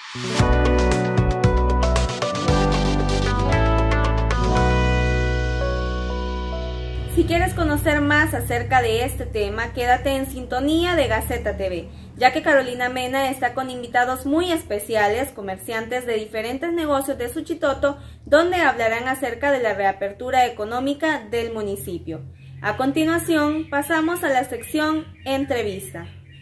Si quieres conocer más acerca de este tema, quédate en sintonía de Gaceta TV, ya que Carolina Mena está con invitados muy especiales, comerciantes de diferentes negocios de Suchitoto, donde hablarán acerca de la reapertura económica del municipio. A continuación, pasamos a la sección Entrevista.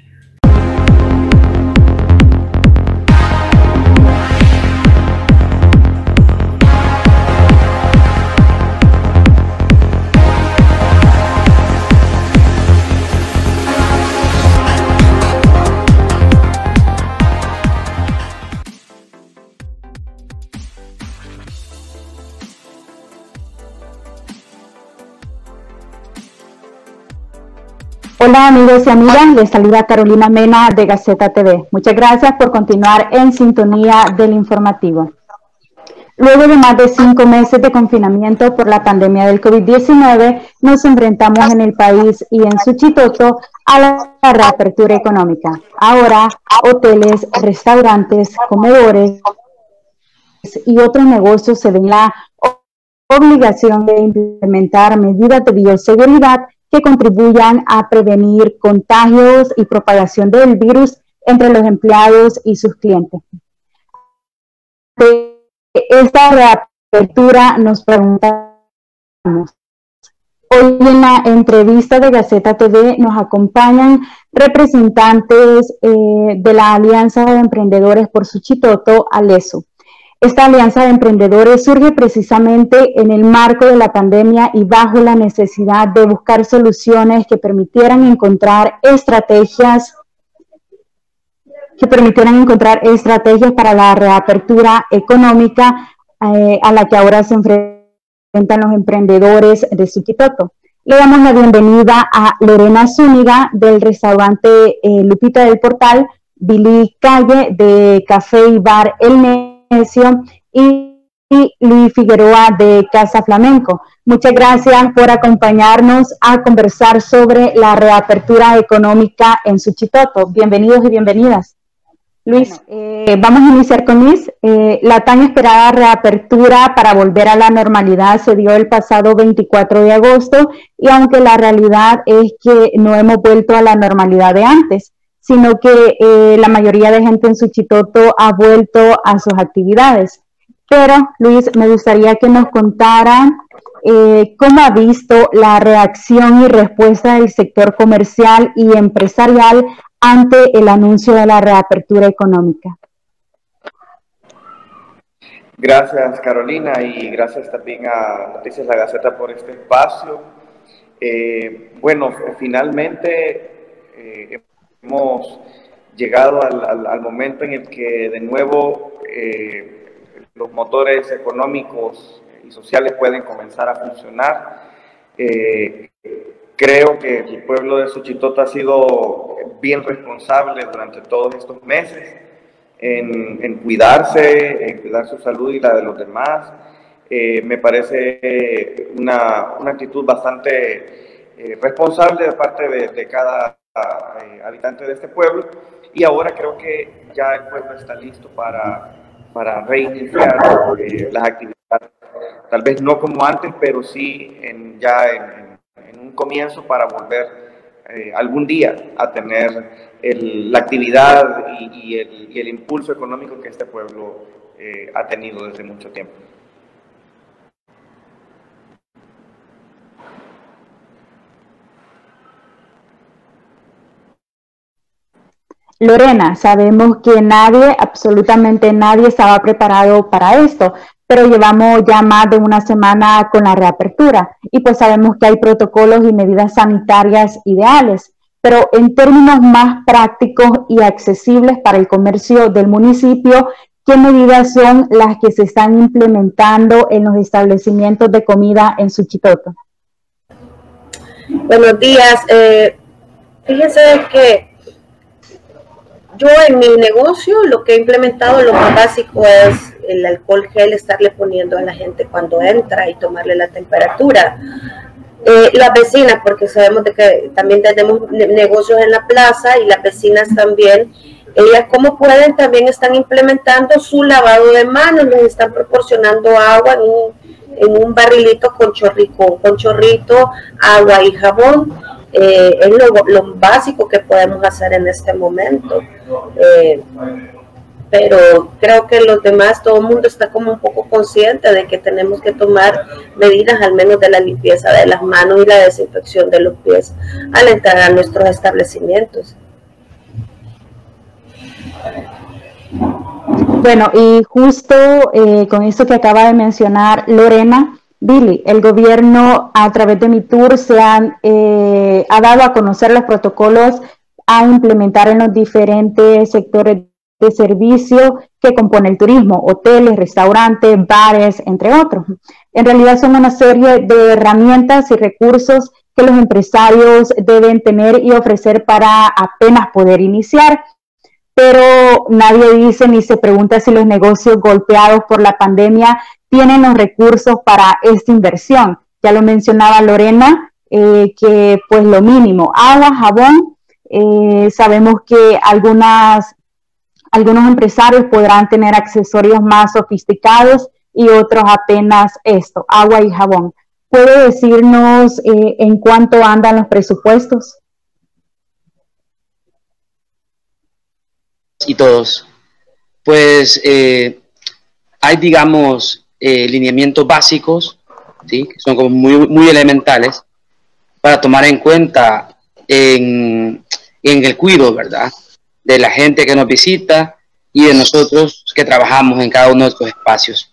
Hola amigos y amigas, les saluda Carolina Mena de Gaceta TV. Muchas gracias por continuar en sintonía del informativo. Luego de más de 5 meses de confinamiento por la pandemia del COVID-19, nos enfrentamos en el país y en Suchitoto a la reapertura económica. Ahora, hoteles, restaurantes, comedores y otros negocios se ven la obligación de implementar medidas de bioseguridad que contribuyan a prevenir contagios y propagación del virus entre los empleados y sus clientes. De esta reapertura nos preguntamos. Hoy en la entrevista de Gaceta TV nos acompañan representantes de la Alianza de Emprendedores por Suchitoto, ALESU. Esta alianza de emprendedores surge precisamente en el marco de la pandemia y bajo la necesidad de buscar soluciones que permitieran encontrar estrategias para la reapertura económica a la que ahora se enfrentan los emprendedores de Suchitoto. Le damos la bienvenida a Lorena Zúñiga del restaurante Lupita del Portal, Billy Calle de Café y Bar El y Luis Figueroa de Casa Flamenco. Muchas gracias por acompañarnos a conversar sobre la reapertura económica en Suchitoto. Bienvenidos y bienvenidas. Luis, vamos a iniciar con Luis. La tan esperada reapertura para volver a la normalidad se dio el pasado 24 de agosto y aunque la realidad es que no hemos vuelto a la normalidad de antes, sino que la mayoría de gente en Suchitoto ha vuelto a sus actividades. Pero, Luis, me gustaría que nos contara cómo ha visto la reacción y respuesta del sector comercial y empresarial ante el anuncio de la reapertura económica. Gracias, Carolina, y gracias también a Noticias La Gaceta por este espacio. Bueno, finalmente hemos llegado al momento en el que de nuevo los motores económicos y sociales pueden comenzar a funcionar. Creo que el pueblo de Suchitoto ha sido bien responsable durante todos estos meses en cuidarse, en cuidar su salud y la de los demás. Me parece una actitud bastante responsable de parte de cada habitante de este pueblo, y ahora creo que ya el pueblo está listo para reiniciar las actividades, tal vez no como antes, pero sí ya en un comienzo para volver algún día a tener la actividad y el impulso económico que este pueblo ha tenido desde mucho tiempo. Lorena, sabemos que nadie, absolutamente nadie estaba preparado para esto, pero llevamos ya más de una semana con la reapertura y pues sabemos que hay protocolos y medidas sanitarias ideales, pero en términos más prácticos y accesibles para el comercio del municipio, ¿qué medidas son las que se están implementando en los establecimientos de comida en Suchitoto? Buenos días. Fíjense que yo en mi negocio lo que he implementado, lo más básico es el alcohol gel, estarle poniendo a la gente cuando entra y tomarle la temperatura. Las vecinas, porque sabemos de que también tenemos negocios en la plaza y las vecinas también Ellas, como pueden, también están implementando su lavado de manos, les están proporcionando agua en un barrilito con chorrito, agua y jabón. Es lo básico que podemos hacer en este momento. Pero creo que los demás, todo el mundo está como un poco consciente de que tenemos que tomar medidas al menos de la limpieza de las manos y la desinfección de los pies al entrar a nuestros establecimientos. Bueno, y justo con esto que acaba de mencionar Lorena, Billy, el gobierno a través de MITUR ha dado a conocer los protocolos a implementar en los diferentes sectores de servicio que compone el turismo, hoteles, restaurantes, bares, entre otros. En realidad son una serie de herramientas y recursos que los empresarios deben tener y ofrecer para apenas poder iniciar, pero nadie dice ni se pregunta si los negocios golpeados por la pandemia tienen los recursos para esta inversión. Ya lo mencionaba Lorena, que pues lo mínimo, agua, jabón, sabemos que algunos empresarios podrán tener accesorios más sofisticados y otros apenas esto, agua y jabón. ¿Puede decirnos en cuánto andan los presupuestos? Y todos, pues hay, digamos, lineamientos básicos, ¿sí? Que son como muy elementales para tomar en cuenta en el cuidado, ¿verdad?, de la gente que nos visita y de nosotros que trabajamos en cada uno de estos espacios.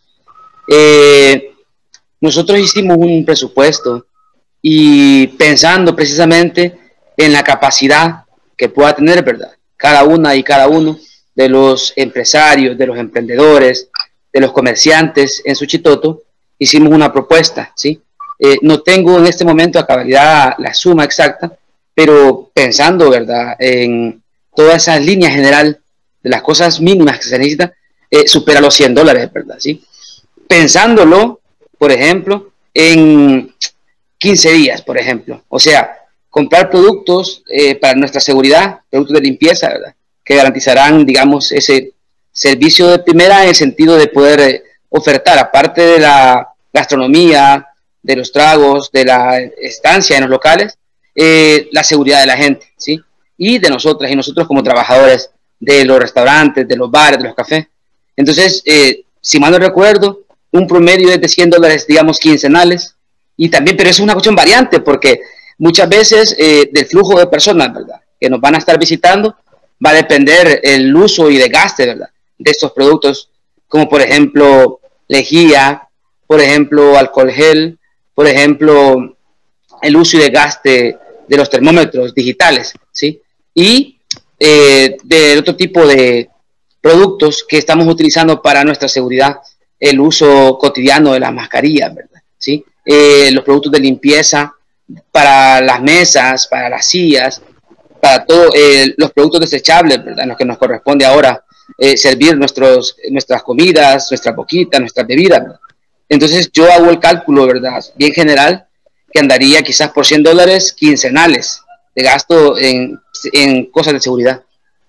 Nosotros hicimos un presupuesto y pensando precisamente en la capacidad que pueda tener, ¿verdad?, cada una y cada uno de los empresarios, de los emprendedores, de los comerciantes en Suchitoto, hicimos una propuesta, ¿sí? No tengo en este momento a cabalidad la suma exacta, pero pensando, ¿verdad?, en todas esas líneas general de las cosas mínimas que se necesitan, supera los $100, ¿verdad? ¿Sí? Pensándolo, por ejemplo, en 15 días, por ejemplo. O sea, comprar productos para nuestra seguridad, productos de limpieza, ¿verdad?, que garantizarán, digamos, ese servicio de primera en el sentido de poder ofertar, aparte de la gastronomía, de los tragos, de la estancia en los locales, la seguridad de la gente, ¿sí? Y de nosotras y nosotros como trabajadores de los restaurantes, de los bares, de los cafés. Entonces, si mal no recuerdo, un promedio es de $100, digamos, quincenales, y también, pero es una cuestión variante, porque muchas veces del flujo de personas, ¿verdad?, que nos van a estar visitando, va a depender el uso y desgaste, ¿verdad?, de estos productos, como por ejemplo lejía, por ejemplo alcohol gel, por ejemplo el uso y desgaste de los termómetros digitales, ¿sí? Y de otro tipo de productos que estamos utilizando para nuestra seguridad, el uso cotidiano de las mascarillas, ¿verdad?, ¿sí? Los productos de limpieza para las mesas, para las sillas, para todos los productos desechables, ¿verdad?, en los que nos corresponde ahora servir nuestras comidas, nuestras boquitas, nuestras bebidas, ¿verdad? Entonces yo hago el cálculo, ¿verdad?, bien general, que andaría quizás por $100 quincenales de gasto en cosas de seguridad.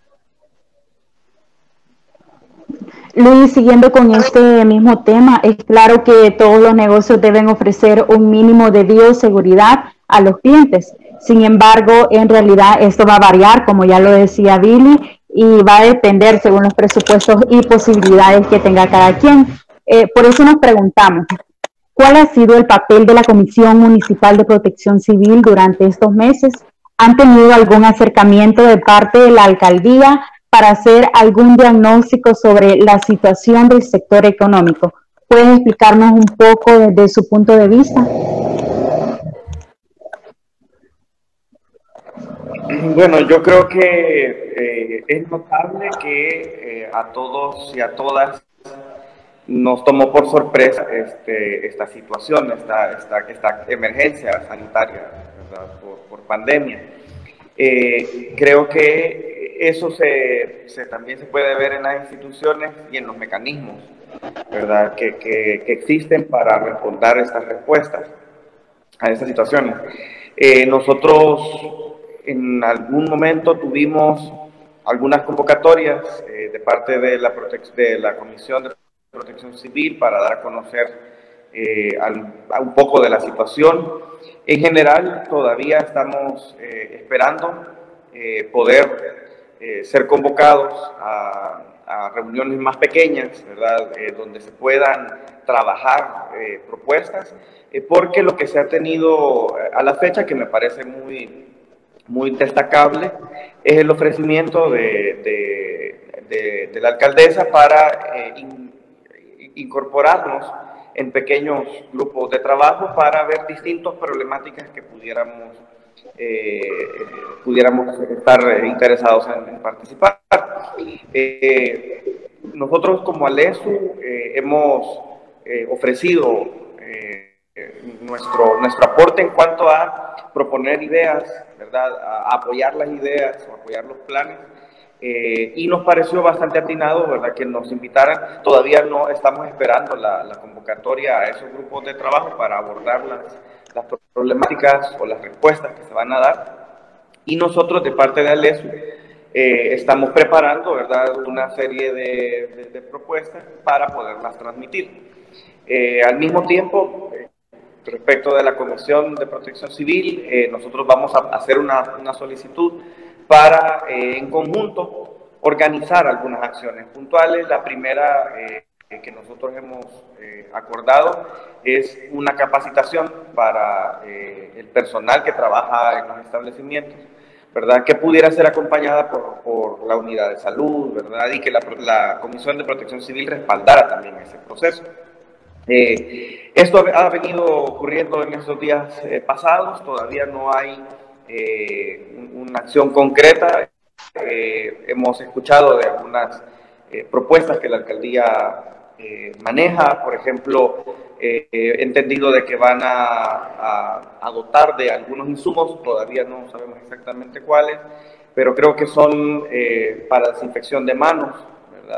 Luis, siguiendo con este mismo tema, es claro que todos los negocios deben ofrecer un mínimo de bioseguridad a los clientes. Sin embargo, en realidad esto va a variar, como ya lo decía Billy, y va a depender según los presupuestos y posibilidades que tenga cada quien. Por eso nos preguntamos, ¿cuál ha sido el papel de la Comisión Municipal de Protección Civil durante estos meses? ¿Han tenido algún acercamiento de parte de la alcaldía para hacer algún diagnóstico sobre la situación del sector económico? ¿Pueden explicarnos un poco desde su punto de vista? Bueno, yo creo que es notable que a todos y a todas nos tomó por sorpresa esta situación, esta emergencia sanitaria, ¿verdad?, por pandemia. Creo que eso también se puede ver en las instituciones y en los mecanismos, ¿verdad?, que existen para responder estas respuestas a estas situaciones. Nosotros en algún momento tuvimos algunas convocatorias de parte de la Comisión de Protección Civil para dar a conocer un poco de la situación. En general, todavía estamos esperando poder ser convocados a reuniones más pequeñas, ¿verdad? Donde se puedan trabajar propuestas, porque lo que se ha tenido a la fecha, que me parece muy destacable, es el ofrecimiento de la alcaldesa para incorporarnos en pequeños grupos de trabajo para ver distintas problemáticas que pudiéramos estar interesados en participar. Nosotros como ALESU hemos ofrecido nuestro aporte en cuanto a proponer ideas, ¿verdad? A apoyar las ideas o apoyar los planes. Y nos pareció bastante atinado, ¿verdad?, que nos invitaran. Todavía no estamos esperando la convocatoria a esos grupos de trabajo para abordar las problemáticas o las respuestas que se van a dar. Y nosotros, de parte de ALESU, estamos preparando, ¿verdad?, una serie de propuestas para poderlas transmitir. Al mismo tiempo, respecto de la Comisión de Protección Civil, nosotros vamos a hacer una solicitud para, en conjunto, organizar algunas acciones puntuales. La primera que nosotros hemos acordado es una capacitación para el personal que trabaja en los establecimientos, ¿verdad?, que pudiera ser acompañada por la unidad de salud, ¿verdad?, y que la Comisión de Protección Civil respaldara también ese proceso. Esto ha venido ocurriendo en estos días pasados. Todavía no hay una acción concreta. Hemos escuchado de algunas propuestas que la alcaldía maneja. Por ejemplo, he entendido de que van a dotar de algunos insumos, todavía no sabemos exactamente cuáles, pero creo que son para desinfección de manos, ¿verdad?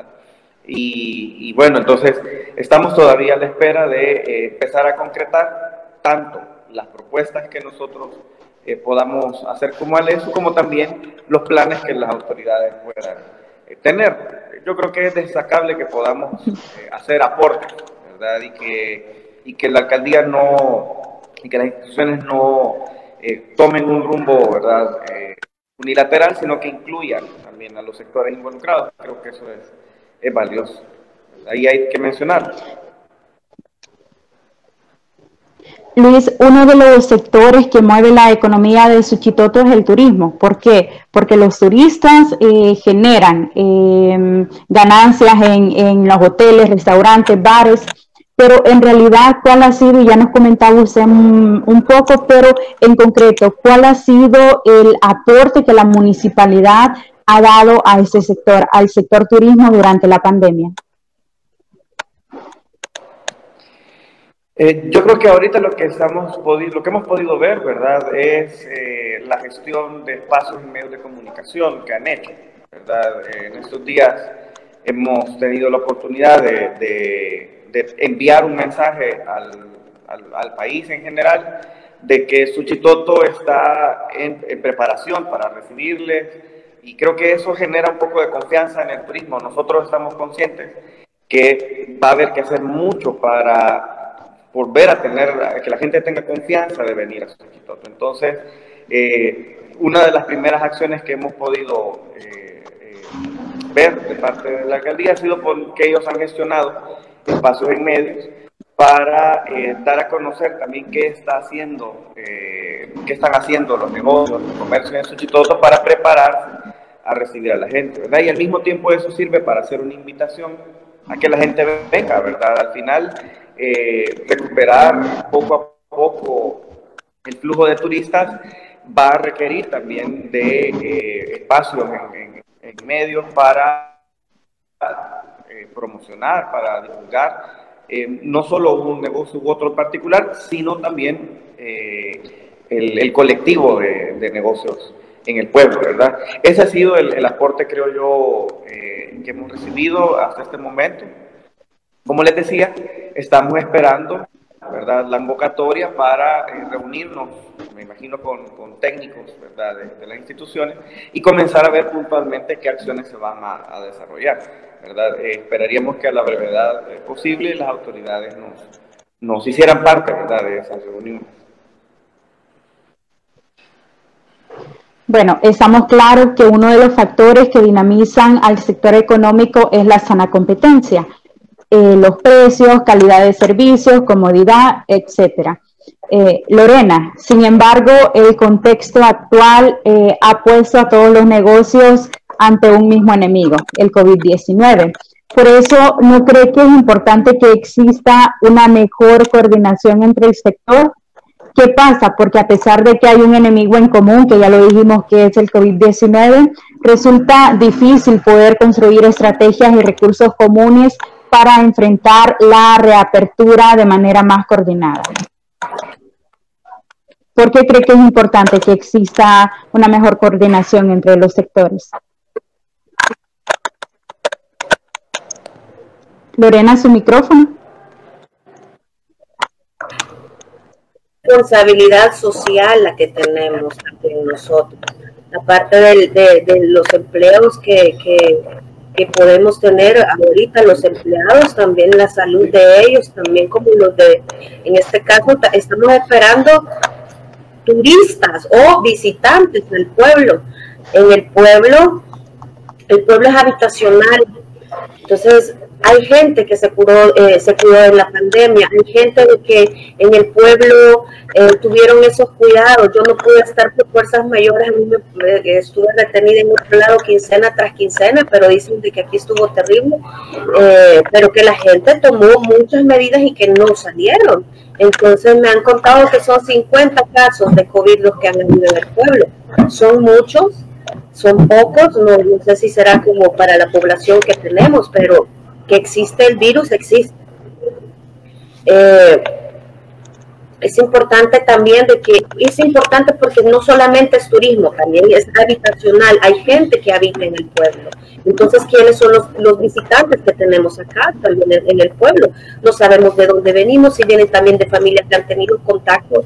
Y bueno, entonces estamos todavía a la espera de empezar a concretar tanto las propuestas que nosotros podamos hacer como ALESU, como también los planes que las autoridades puedan tener. Yo creo que es destacable que podamos hacer aportes, ¿verdad? Y que la alcaldía y que las instituciones no tomen un rumbo, ¿verdad?, unilateral, sino que incluyan también a los sectores involucrados. Creo que eso es valioso. Ahí hay que mencionar. Luis, uno de los sectores que mueve la economía de Suchitoto es el turismo. ¿Por qué? Porque los turistas generan ganancias en los hoteles, restaurantes, bares, pero en realidad, ¿cuál ha sido? Ya nos comentaba usted un poco, pero en concreto, ¿cuál ha sido el aporte que la municipalidad ha dado a este sector, al sector turismo durante la pandemia? Yo creo que ahorita lo que hemos podido ver, ¿verdad?, es la gestión de espacios y medios de comunicación que han hecho, ¿verdad? En estos días hemos tenido la oportunidad de enviar un mensaje al país en general de que Suchitoto está en preparación para recibirles, y creo que eso genera un poco de confianza en el turismo. Nosotros estamos conscientes que va a haber que hacer mucho para volver a que la gente tenga confianza de venir a Suchitoto. Entonces, una de las primeras acciones que hemos podido ver de parte de la alcaldía ha sido que ellos han gestionado espacios en medios para dar a conocer también qué están haciendo los negocios, los comercios en Suchitoto para prepararse a recibir a la gente, ¿verdad? Y al mismo tiempo eso sirve para hacer una invitación a que la gente venga, ¿verdad? Al final, recuperar poco a poco el flujo de turistas va a requerir también de espacios en medios para promocionar, para divulgar no solo un negocio u otro particular, sino también el colectivo de negocios en el pueblo, ¿verdad? Ese ha sido el aporte, creo yo, que hemos recibido hasta este momento. Como les decía, estamos esperando, ¿verdad?, la convocatoria para reunirnos me imagino con técnicos, ¿verdad?, de las instituciones, y comenzar a ver puntualmente qué acciones se van a desarrollar, ¿verdad? Esperaríamos que a la brevedad posible las autoridades nos hicieran parte, ¿verdad?, de esa reunión. Bueno, estamos claros que uno de los factores que dinamizan al sector económico es la sana competencia, los precios, calidad de servicios, comodidad, etcétera. Lorena, sin embargo, el contexto actual ha puesto a todos los negocios ante un mismo enemigo, el COVID-19. Por eso, ¿no cree que es importante que exista una mejor coordinación entre el sector? ¿Qué pasa? Porque a pesar de que hay un enemigo en común, que ya lo dijimos que es el COVID-19, resulta difícil poder construir estrategias y recursos comunes para enfrentar la reapertura de manera más coordinada. ¿Por qué cree que es importante que exista una mejor coordinación entre los sectores? Lorena, su micrófono. Responsabilidad social la que tenemos también nosotros, aparte de los empleos que podemos tener ahorita, los empleados, también la salud de ellos, también como los de, en este caso estamos esperando turistas o visitantes del pueblo. En el pueblo es habitacional, entonces hay gente que se curó en la pandemia, hay gente que en el pueblo tuvieron esos cuidados. Yo no pude estar por fuerzas mayores, a mí estuve retenida en otro lado quincena tras quincena, pero dicen de que aquí estuvo terrible, pero que la gente tomó muchas medidas y que no salieron. Entonces me han contado que son 50 casos de COVID los que han habido en el pueblo. Son muchos, son pocos, no sé si será como para la población que tenemos, pero que existe el virus, existe. Es importante también es importante porque no solamente es turismo, también es habitacional, hay gente que habita en el pueblo. Entonces, ¿quiénes son los visitantes que tenemos acá también en el pueblo? No sabemos de dónde venimos, si vienen también de familias que han tenido contacto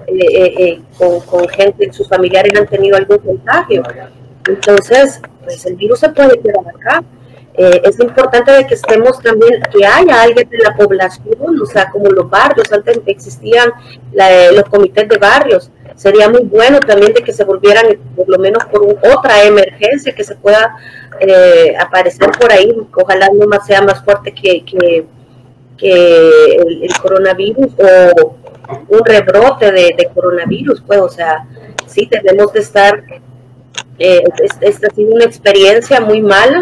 con gente, sus familiares han tenido algún contagio. Entonces, pues el virus se puede quedar acá. Es importante de que estemos también, que haya alguien de la población, o sea, como los barrios, antes existían los comités de barrios. Sería muy bueno también de que se volvieran, por lo menos por otra emergencia que se pueda aparecer por ahí. Ojalá no sea más fuerte que el coronavirus o un rebrote de coronavirus, pues, o sea, sí, debemos de estar. Esta ha sido una experiencia muy mala,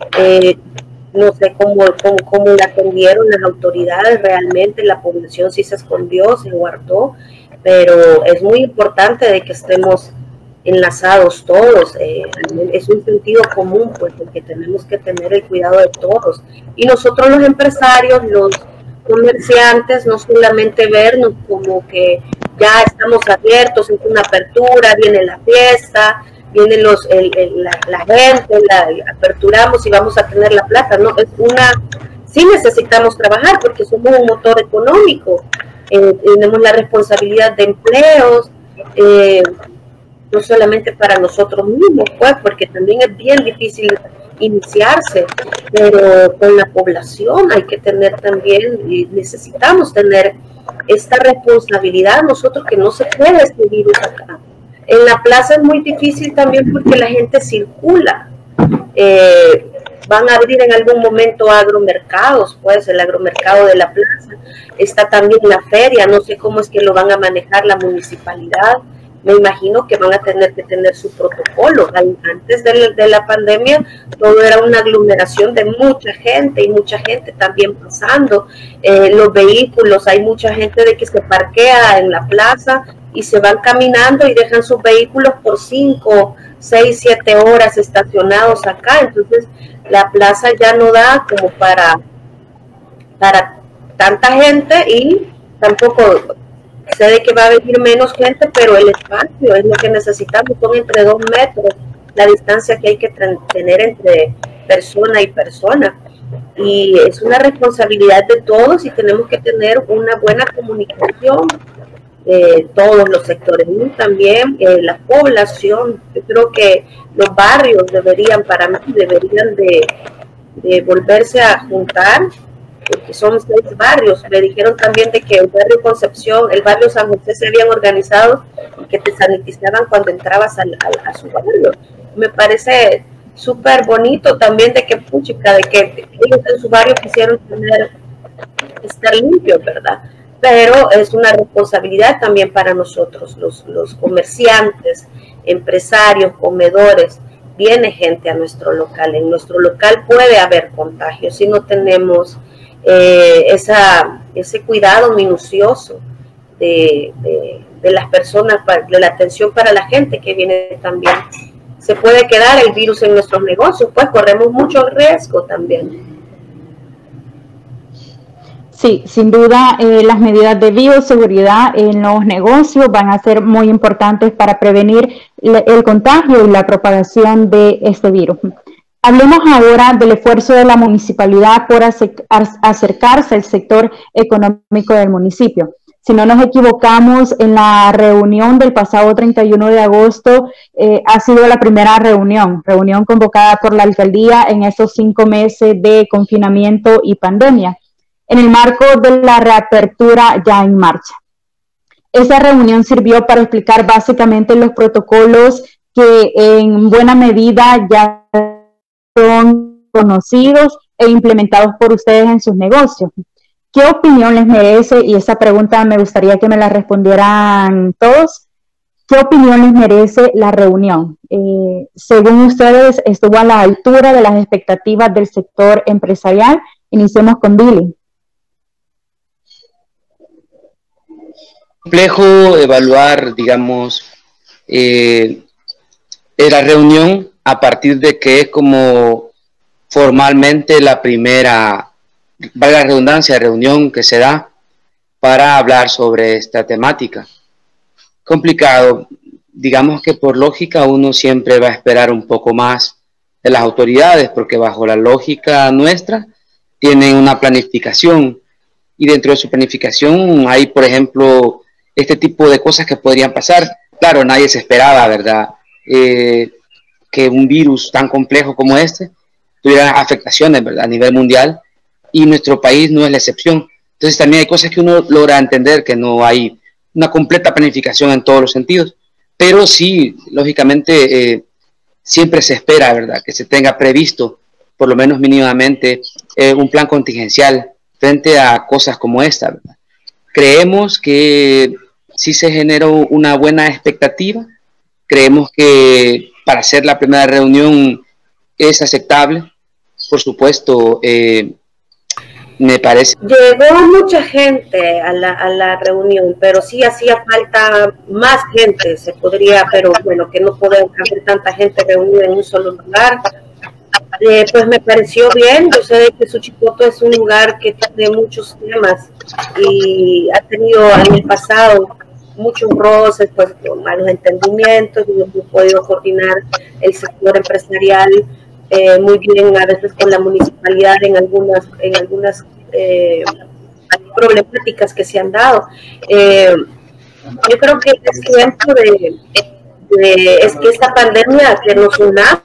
no sé cómo la atendieron las autoridades, realmente la población sí se escondió, se guardó, pero es muy importante de que estemos enlazados todos, es un sentido común, pues, porque tenemos que tener el cuidado de todos, y nosotros los empresarios, los comerciantes, no solamente vernos como que ya estamos abiertos, es una apertura, viene la fiesta, vienen la gente, aperturamos y vamos a tener la plata, no, sí necesitamos trabajar porque somos un motor económico, tenemos la responsabilidad de empleos, no solamente para nosotros mismos, pues, porque también es bien difícil iniciarse, pero con la población hay que tener también, necesitamos tener esta responsabilidad nosotros, que no se puede este virus acá. En la plaza es muy difícil también porque la gente circula. Van a abrir en algún momento agromercados, pues el agromercado de la plaza. Está también la feria, no sé cómo es que lo van a manejar la municipalidad. Me imagino que van a tener que tener su protocolo. Antes de la pandemia todo era una aglomeración de mucha gente y mucha gente también pasando. Los vehículos, hay mucha gente de que se parquea en la plaza y se van caminando y dejan sus vehículos por 5, 6, 7 horas estacionados acá. Entonces la plaza ya no da como para tanta gente, y tampoco sé de que va a venir menos gente, pero el espacio es lo que necesitamos, son entre 2 metros la distancia que hay que tener entre persona y persona, y es una responsabilidad de todos y tenemos que tener una buena comunicación todos los sectores, y también la población. Yo creo que los barrios deberían de volverse a juntar, porque son 6 barrios. Me dijeron también de que el barrio Concepción, el barrio San José se habían organizado y que te sanitizaban cuando entrabas a su barrio. Me parece súper bonito también de que, puchica, de que ellos en su barrio quisieron estar limpios, ¿verdad? Pero es una responsabilidad también para nosotros, los comerciantes, empresarios, comedores. Viene gente a nuestro local. En nuestro local puede haber contagios si no tenemos ese cuidado minucioso de las personas, de la atención para la gente que viene también. Se puede quedar el virus en nuestros negocios, pues corremos mucho riesgo también. Sí, sin duda las medidas de bioseguridad en los negocios van a ser muy importantes para prevenir el contagio y la propagación de este virus. Hablemos ahora del esfuerzo de la municipalidad por acercarse al sector económico del municipio. Si no nos equivocamos, en la reunión del pasado 31 de agosto ha sido la primera reunión convocada por la alcaldía en esos 5 meses de confinamiento y pandemia, en el marco de la reapertura ya en marcha. Esa reunión sirvió para explicar básicamente los protocolos que en buena medida ya son conocidos e implementados por ustedes en sus negocios. ¿Qué opinión les merece? Y esa pregunta me gustaría que me la respondieran todos. ¿Qué opinión les merece la reunión? Según ustedes, ¿estuvo a la altura de las expectativas del sector empresarial? Iniciemos con Billy. Complejo evaluar, digamos, la reunión a partir de que es como formalmente la primera, valga la redundancia, reunión que se da para hablar sobre esta temática. Complicado, digamos que por lógica uno siempre va a esperar un poco más de las autoridades, porque bajo la lógica nuestra tienen una planificación, y dentro de su planificación hay, por ejemplo, este tipo de cosas que podrían pasar. Claro, nadie se esperaba, ¿verdad?, que un virus tan complejo como este tuviera afectaciones, ¿verdad?, a nivel mundial, y nuestro país no es la excepción. Entonces también hay cosas que uno logra entender, que no hay una completa planificación en todos los sentidos, pero sí, lógicamente, siempre se espera, ¿verdad?, que se tenga previsto, por lo menos mínimamente, un plan contingencial frente a cosas como esta, ¿verdad? Creemos que sí se generó una buena expectativa. Creemos que para hacer la primera reunión es aceptable. Por supuesto, me parece. Llegó mucha gente a la reunión, pero sí hacía falta más gente, se podría, pero bueno, que no podemos haber tanta gente reunida en un solo lugar. Pues me pareció bien. Yo sé que Suchitoto es un lugar que tiene muchos temas y ha tenido en el pasado muchos roces, pues malos entendimientos, y hemos podido coordinar el sector empresarial muy bien, a veces con la municipalidad en algunas problemáticas que se han dado. Yo creo que es tiempo es que esta pandemia que nos una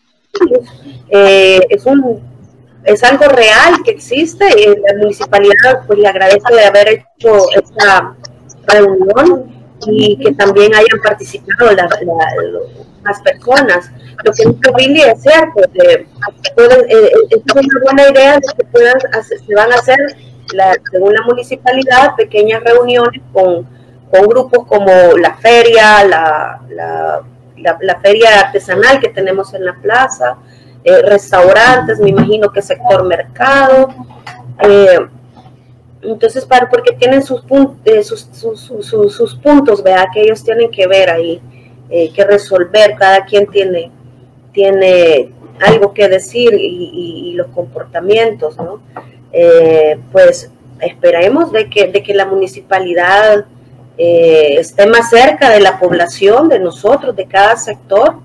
es algo real que existe, y la municipalidad pues le agradece de haber hecho esta reunión y que también hayan participado las personas. Lo que dijo Billy es cierto, es una buena idea de que se van a hacer, según la municipalidad, pequeñas reuniones con grupos como la feria, la feria artesanal que tenemos en la plaza, restaurantes, me imagino que sector mercado. Entonces, porque tienen sus puntos, ¿verdad?, que ellos tienen que ver ahí, que resolver. Cada quien tiene algo que decir, y los comportamientos, ¿no? Pues esperemos de que la municipalidad esté más cerca de la población, de nosotros, de cada sector.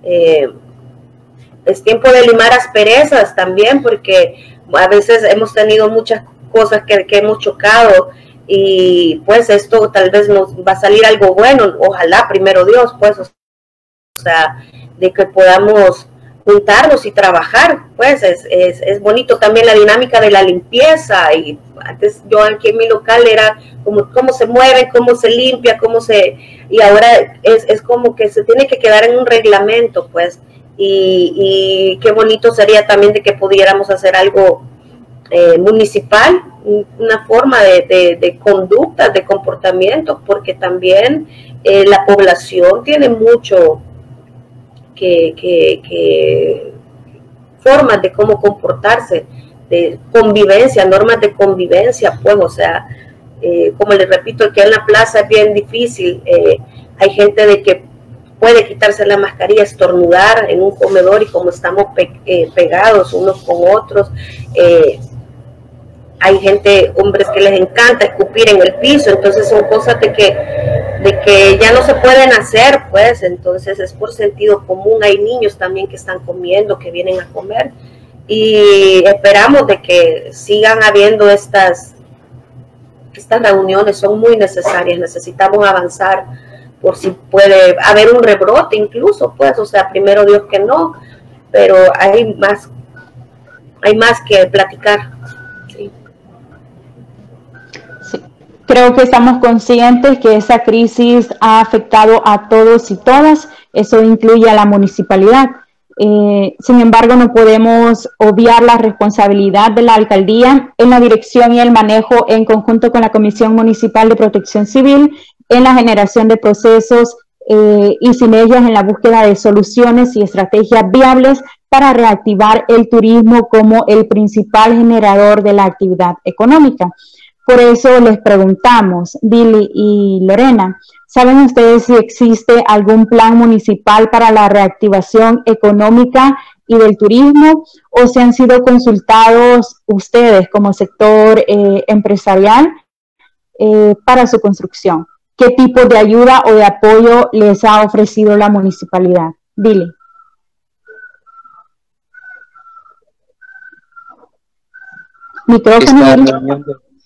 Es tiempo de limar asperezas también, porque a veces hemos tenido muchas cosas que hemos chocado, y pues esto tal vez nos va a salir algo bueno, ojalá, primero Dios, pues, o sea, de que podamos juntarnos y trabajar, pues es bonito también la dinámica de la limpieza. Y antes yo aquí en mi local era como cómo se mueve, cómo se limpia, y ahora es como que se tiene que quedar en un reglamento, pues, y qué bonito sería también de que pudiéramos hacer algo municipal, una forma de conducta, de comportamiento, porque también la población tiene mucho que formas de cómo comportarse, de convivencia, normas de convivencia, pues, o sea, como les repito, que en la plaza es bien difícil, hay gente de que puede quitarse la mascarilla, estornudar en un comedor, y como estamos pegados unos con otros, hay gente, hombres que les encanta escupir en el piso, entonces son cosas de que ya no se pueden hacer, pues, entonces es por sentido común. Hay niños también que están comiendo, que vienen a comer, y esperamos de que sigan habiendo estas reuniones, son muy necesarias, necesitamos avanzar por si puede haber un rebrote incluso, pues, o sea, primero Dios que no, pero hay más que platicar. Sí. Sí. Creo que estamos conscientes que esa crisis ha afectado a todos y todas, eso incluye a la municipalidad. Sin embargo, no podemos obviar la responsabilidad de la alcaldía en la dirección y el manejo en conjunto con la Comisión Municipal de Protección Civil en la generación de procesos y sinergias en la búsqueda de soluciones y estrategias viables para reactivar el turismo como el principal generador de la actividad económica. Por eso les preguntamos, Billy y Lorena, ¿saben ustedes si existe algún plan municipal para la reactivación económica y del turismo, o si han sido consultados ustedes como sector empresarial para su construcción? ¿Qué tipo de ayuda o de apoyo les ha ofrecido la municipalidad? Billy. Micrófono.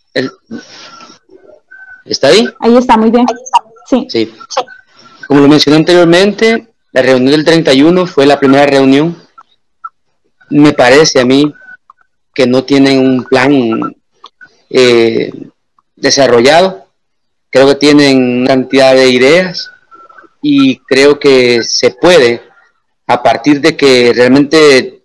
¿Está ahí? Ahí está, muy bien. Sí. Sí. Como lo mencioné anteriormente, la reunión del 31 fue la primera reunión. Me parece a mí que no tienen un plan desarrollado. Creo que tienen una cantidad de ideas y creo que se puede, a partir de que realmente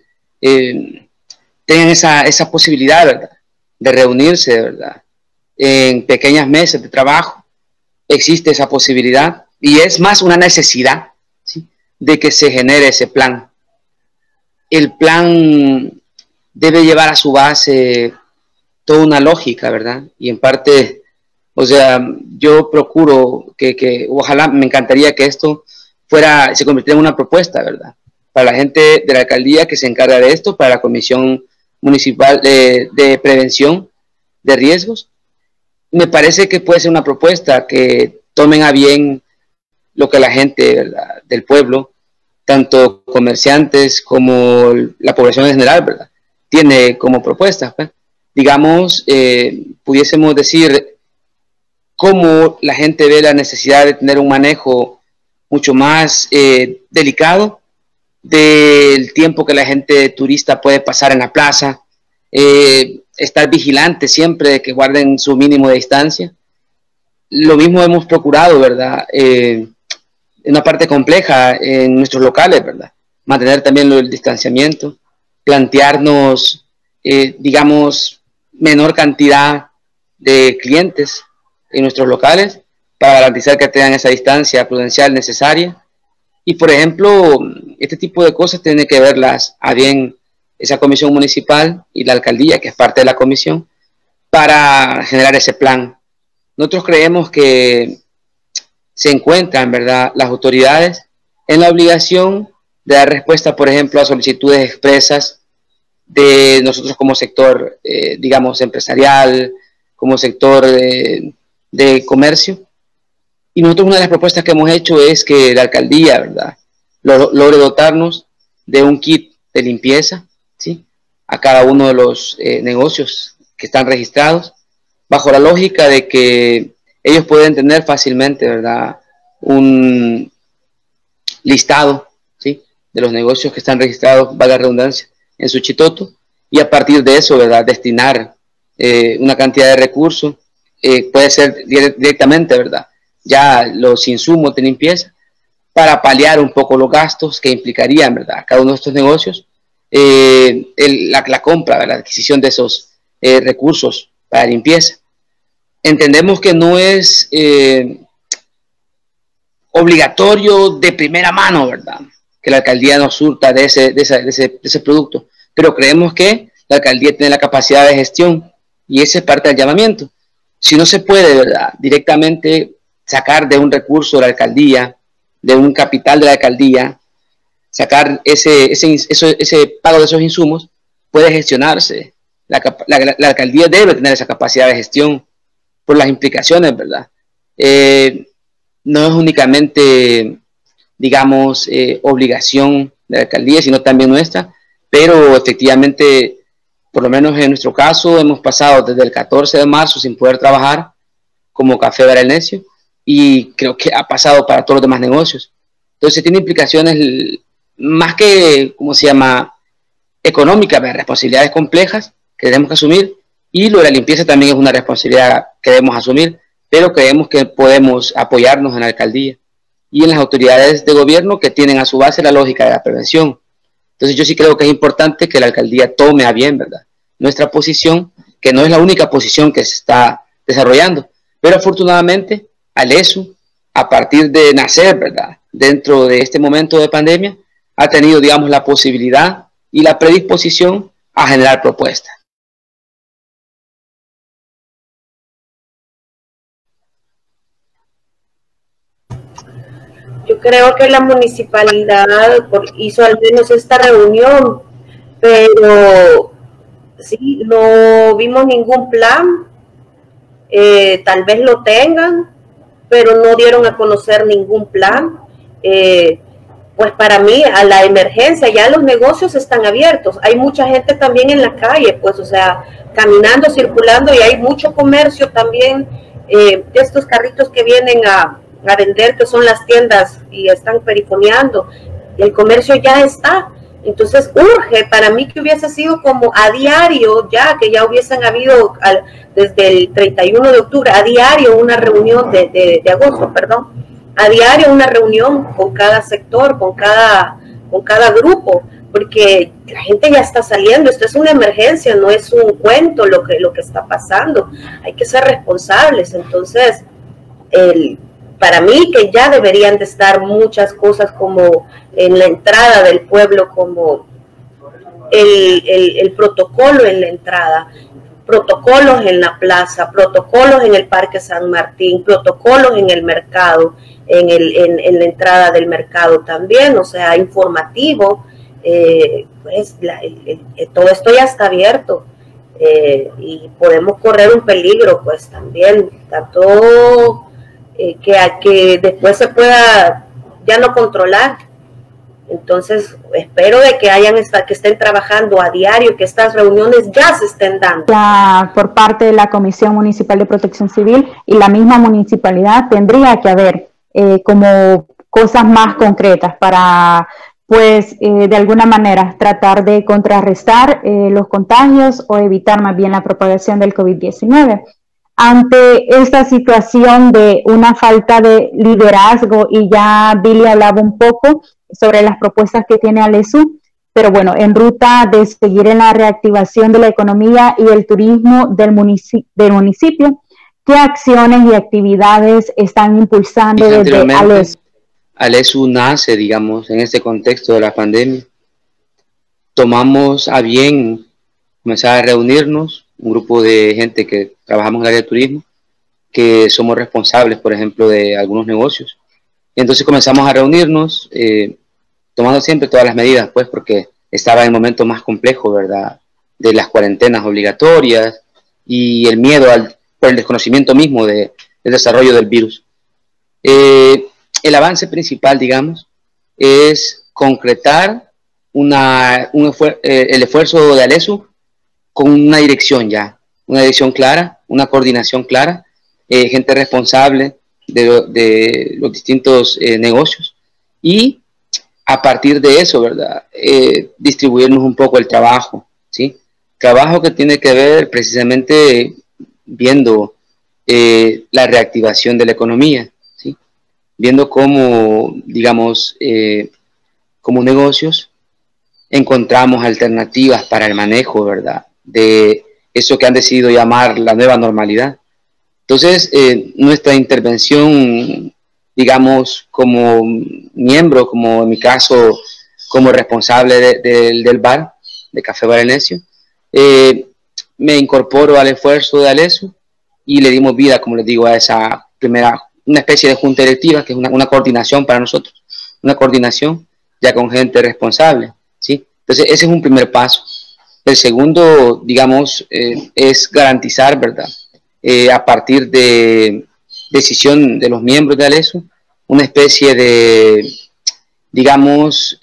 tengan esa posibilidad, ¿verdad?, de reunirse, ¿verdad?, en pequeñas mesas de trabajo. Existe esa posibilidad y es más una necesidad, ¿sí?, de que se genere ese plan. El plan debe llevar a su base toda una lógica, ¿verdad? Y en parte, o sea, yo procuro que ojalá, me encantaría que esto se convirtiera en una propuesta, ¿verdad?, para la gente de la alcaldía que se encarga de esto, para la Comisión Municipal de Prevención de Riesgos. Me parece que puede ser una propuesta que tomen a bien lo que la gente, ¿verdad?, del pueblo, tanto comerciantes como la población en general, ¿verdad?, tiene como propuesta, pues. Digamos, pudiésemos decir cómo la gente ve la necesidad de tener un manejo mucho más delicado del tiempo que la gente turista puede pasar en la plaza, estar vigilante siempre de que guarden su mínimo de distancia. Lo mismo hemos procurado, ¿verdad?, en una parte compleja en nuestros locales, ¿verdad?, mantener también el distanciamiento, plantearnos, digamos, menor cantidad de clientes en nuestros locales para garantizar que tengan esa distancia prudencial necesaria. Y, por ejemplo, este tipo de cosas tiene que verlas a bien esa comisión municipal y la alcaldía, que es parte de la comisión, para generar ese plan. Nosotros creemos que se encuentran, ¿verdad?, las autoridades en la obligación de dar respuesta, por ejemplo, a solicitudes expresas de nosotros como sector, digamos, empresarial, como sector de comercio. Y nosotros una de las propuestas que hemos hecho es que la alcaldía, ¿verdad?, logre dotarnos de un kit de limpieza, ¿sí?, a cada uno de los negocios que están registrados, bajo la lógica de que ellos pueden tener fácilmente, ¿verdad?, un listado, ¿sí?, de los negocios que están registrados, valga la redundancia, en Suchitoto, y a partir de eso, ¿verdad?, destinar una cantidad de recursos, puede ser directamente, ¿verdad?, ya los insumos de limpieza, para paliar un poco los gastos que implicarían, ¿verdad?, cada uno de estos negocios, la compra, la adquisición de esos recursos para limpieza. Entendemos que no es obligatorio de primera mano, ¿verdad?, que la alcaldía nos surta de ese producto, pero creemos que la alcaldía tiene la capacidad de gestión y ese es parte del llamamiento. Si no se puede, ¿verdad?, directamente sacar de un recurso de la alcaldía, de un capital de la alcaldía, sacar ese pago de esos insumos, puede gestionarse. La alcaldía debe tener esa capacidad de gestión por las implicaciones, ¿verdad? No es únicamente, digamos, obligación de la alcaldía, sino también nuestra, pero efectivamente, por lo menos en nuestro caso, hemos pasado desde el 14 de marzo sin poder trabajar como Café Bar El Necio, y creo que ha pasado para todos los demás negocios. Entonces tiene implicaciones más que, ¿cómo se llama?, económicas, responsabilidades complejas que tenemos que asumir, y lo de la limpieza también es una responsabilidad que debemos asumir, pero creemos que podemos apoyarnos en la alcaldía y en las autoridades de gobierno que tienen a su base la lógica de la prevención. Entonces yo sí creo que es importante que la alcaldía tome a bien, ¿verdad?, nuestra posición, que no es la única posición que se está desarrollando, pero afortunadamente Alesu, a partir de nacer, ¿verdad?, dentro de este momento de pandemia, ha tenido, digamos, la posibilidad y la predisposición a generar propuestas. Yo creo que la municipalidad hizo al menos esta reunión, pero sí, no vimos ningún plan. Tal vez lo tengan, pero no dieron a conocer ningún plan. Pues para mí, a la emergencia, ya los negocios están abiertos. Hay mucha gente también en la calle, pues, o sea, caminando, circulando, y hay mucho comercio también, de estos carritos que vienen a vender, que son las tiendas y están perifoneando. El comercio ya está. Entonces urge para mí que hubiese sido como a diario, ya que ya hubiesen habido desde el 31 de octubre, a diario una reunión de agosto, perdón, a diario una reunión con cada sector, con cada grupo, porque la gente ya está saliendo. Esto es una emergencia, no es un cuento lo que está pasando. Hay que ser responsables. Entonces, para mí que ya deberían de estar muchas cosas como en la entrada del pueblo, como el protocolo en la entrada, protocolos en la plaza, protocolos en el Parque San Martín, protocolos en el mercado, en la entrada del mercado también, o sea, informativo. Pues todo esto ya está abierto, y podemos correr un peligro, pues también, tanto que después se pueda ya no controlar. Entonces espero de que estén trabajando a diario, que estas reuniones ya se estén dando. Por parte de la Comisión Municipal de Protección Civil y la misma municipalidad tendría que haber como cosas más concretas para, pues, de alguna manera tratar de contrarrestar los contagios o evitar más bien la propagación del COVID-19. Ante esta situación de una falta de liderazgo, y ya Billy hablaba un poco sobre las propuestas que tiene Alesu, pero bueno, en ruta de seguir en la reactivación de la economía y el turismo del municipio, ¿qué acciones y actividades están impulsando desde Alesu? Alesu nace, digamos, en este contexto de la pandemia. Tomamos a bien comenzar a reunirnos, un grupo de gente que trabajamos en el área de turismo, que somos responsables, por ejemplo, de algunos negocios. Y entonces comenzamos a reunirnos, tomando siempre todas las medidas, pues, porque estaba en el momento más complejo, ¿verdad?, de las cuarentenas obligatorias y el miedo por el desconocimiento mismo del desarrollo del virus. El avance principal, digamos, es concretar el esfuerzo de Alesu con una dirección clara, una coordinación clara, gente responsable de los distintos negocios, y a partir de eso, ¿verdad? Distribuirnos un poco el trabajo, ¿sí? Trabajo que tiene que ver precisamente viendo la reactivación de la economía, ¿sí? Viendo cómo, digamos, como negocios encontramos alternativas para el manejo, ¿verdad? De eso que han decidido llamar la nueva normalidad. Entonces, nuestra intervención, digamos, como miembro, como en mi caso, como responsable del bar, de Café Bar Enesio, me incorporo al esfuerzo de Alesu y le dimos vida, como les digo, a esa primera, una especie de junta directiva, que es una coordinación para nosotros, una coordinación ya con gente responsable, ¿sí? Entonces, ese es un primer paso. El segundo, digamos, es garantizar, ¿verdad? A partir de decisión de los miembros de Alesu, una especie de, digamos,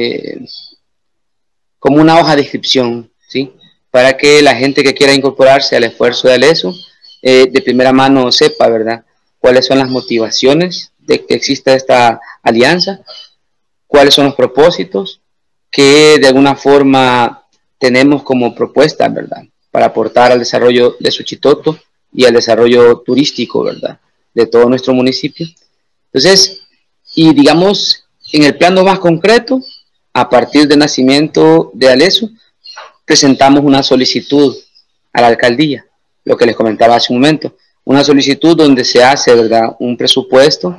como una hoja de inscripción, ¿sí? Para que la gente que quiera incorporarse al esfuerzo de Alesu, de primera mano sepa, ¿verdad?, cuáles son las motivaciones de que exista esta alianza, cuáles son los propósitos que de alguna forma tenemos como propuesta, ¿verdad?, para aportar al desarrollo de Suchitoto y al desarrollo turístico, ¿verdad?, de todo nuestro municipio. Entonces, y digamos, en el plano más concreto, a partir del nacimiento de Alesu, presentamos una solicitud a la alcaldía, lo que les comentaba hace un momento, una solicitud donde se hace, ¿verdad?, un presupuesto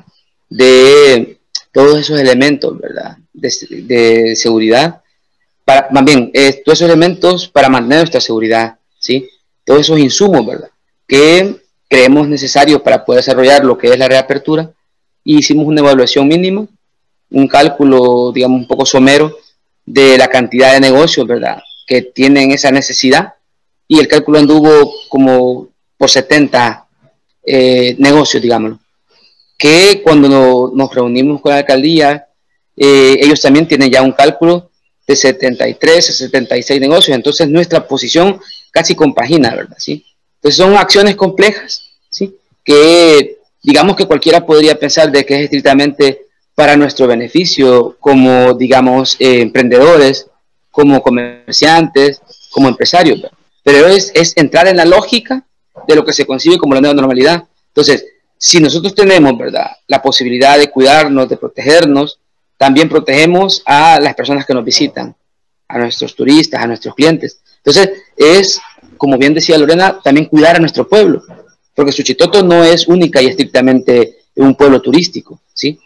de todos esos elementos, ¿verdad?, de seguridad, para, más bien, todos esos elementos para mantener nuestra seguridad, ¿sí? Todos esos insumos, ¿verdad?, que creemos necesarios para poder desarrollar lo que es la reapertura, y hicimos una evaluación mínima, un cálculo, digamos, un poco somero de la cantidad de negocios, ¿verdad?, que tienen esa necesidad, y el cálculo anduvo como por 70 negocios, digámoslo, que cuando nos reunimos con la alcaldía, ellos también tienen ya un cálculo de 73 a 76 negocios, entonces nuestra posición casi compagina, ¿verdad?, ¿sí? Entonces son acciones complejas, ¿sí?, que digamos que cualquiera podría pensar de que es estrictamente para nuestro beneficio, como, digamos, emprendedores, como comerciantes, como empresarios, ¿verdad? Pero es entrar en la lógica de lo que se concibe como la nueva normalidad. Entonces, si nosotros tenemos, ¿verdad?, la posibilidad de cuidarnos, de protegernos, también protegemos a las personas que nos visitan, a nuestros turistas, a nuestros clientes. Entonces, es, como bien decía Lorena, también cuidar a nuestro pueblo, porque Suchitoto no es única y estrictamente un pueblo turístico, ¿sí?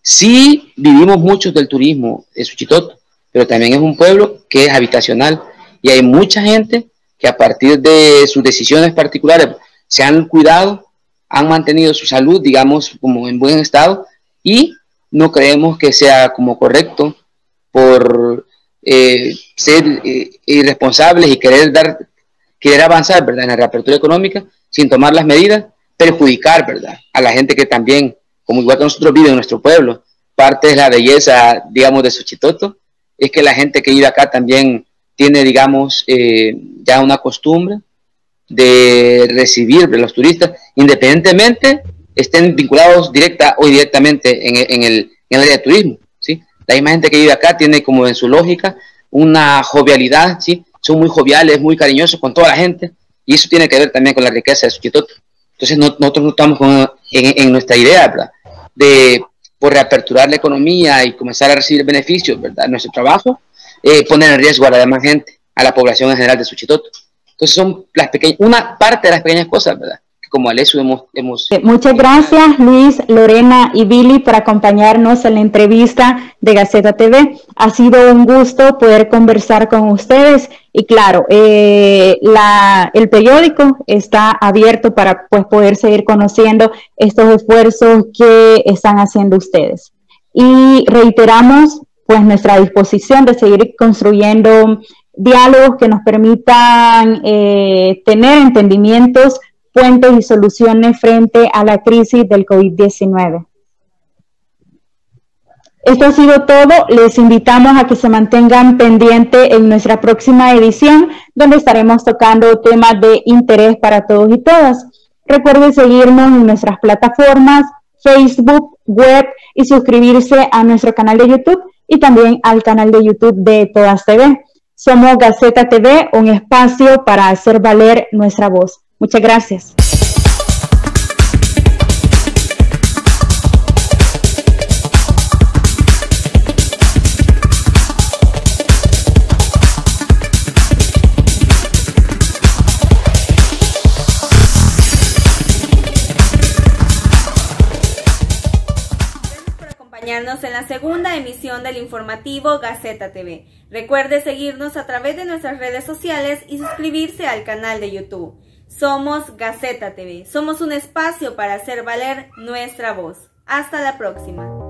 Sí vivimos muchos del turismo de Suchitoto, pero también es un pueblo que es habitacional, y hay mucha gente que a partir de sus decisiones particulares se han cuidado, han mantenido su salud, digamos, como en buen estado, y no creemos que sea como correcto por ser irresponsables y querer avanzar, ¿verdad?, en la reapertura económica sin tomar las medidas, perjudicar, ¿verdad?, a la gente que también, como igual que nosotros, vive en nuestro pueblo. Parte de la belleza, digamos, de Suchitoto es que la gente que vive acá también tiene, digamos, ya una costumbre de recibir a los turistas, independientemente estén vinculados directa o indirectamente en el área de turismo, ¿sí? La misma gente que vive acá tiene como en su lógica una jovialidad, ¿sí? Son muy joviales, muy cariñosos con toda la gente, y eso tiene que ver también con la riqueza de Suchitoto. Entonces nosotros no estamos en nuestra idea, ¿verdad?, de por reaperturar la economía y comenzar a recibir beneficios, ¿verdad?, nuestro trabajo, poner en riesgo a la demás gente, a la población en general de Suchitoto. Entonces son una parte de las pequeñas cosas, ¿verdad?, que como Alesu hemos... Muchas gracias, Luis, Lorena y Billy, por acompañarnos en la entrevista de Gaceta TV. Ha sido un gusto poder conversar con ustedes, y claro, el periódico está abierto para, pues, poder seguir conociendo estos esfuerzos que están haciendo ustedes. Y reiteramos, pues, nuestra disposición de seguir construyendo diálogos que nos permitan tener entendimientos, puentes y soluciones frente a la crisis del COVID-19. Esto ha sido todo. Les invitamos a que se mantengan pendientes en nuestra próxima edición, donde estaremos tocando temas de interés para todos y todas. Recuerden seguirnos en nuestras plataformas, Facebook, web y suscribirse a nuestro canal de YouTube y también al canal de YouTube de Todas TV. Somos Gaceta TV, un espacio para hacer valer nuestra voz. Muchas gracias. En la segunda emisión del informativo Gaceta TV. Recuerde seguirnos a través de nuestras redes sociales y suscribirse al canal de YouTube. Somos Gaceta TV. Somos un espacio para hacer valer nuestra voz. Hasta la próxima.